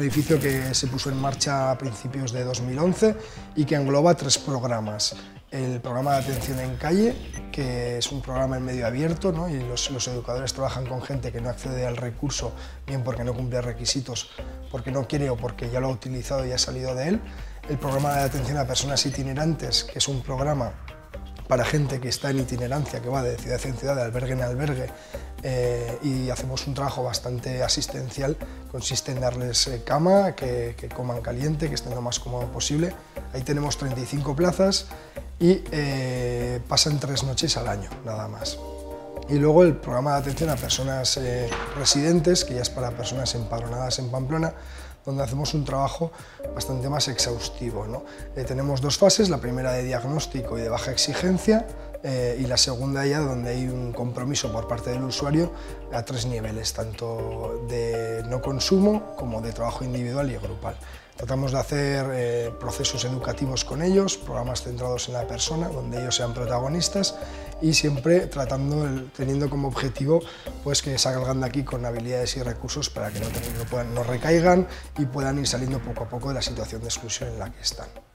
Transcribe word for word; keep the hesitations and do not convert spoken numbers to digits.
edificio que se puso en marcha a principios de dos mil once y que engloba tres programas. El programa de atención en calle, que es un programa en medio abierto, ¿no? Y los, los educadores trabajan con gente que no accede al recurso, bien porque no cumple requisitos, porque no quiere o porque ya lo ha utilizado y ha salido de él. El programa de atención a personas itinerantes, que es un programa para gente que está en itinerancia, que va de ciudad en ciudad, de albergue en albergue, eh, y hacemos un trabajo bastante asistencial. Consiste en darles eh, cama, que, que coman caliente, que estén lo más cómodo posible. Ahí tenemos treinta y cinco plazas y eh, pasan tres noches al año, nada más. Y luego el programa de atención a personas eh, residentes, que ya es para personas empadronadas en Pamplona, donde hacemos un trabajo bastante más exhaustivo, ¿no? Eh, tenemos dos fases, la primera de diagnóstico y de baja exigencia, eh, y la segunda ya donde hay un compromiso por parte del usuario a tres niveles, tanto de no consumo como de trabajo individual y grupal. Tratamos de hacer eh, procesos educativos con ellos, programas centrados en la persona, donde ellos sean protagonistas y siempre tratando, el, teniendo como objetivo pues, que salgan de aquí con habilidades y recursos para que no, no, puedan, no recaigan y puedan ir saliendo poco a poco de la situación de exclusión en la que están.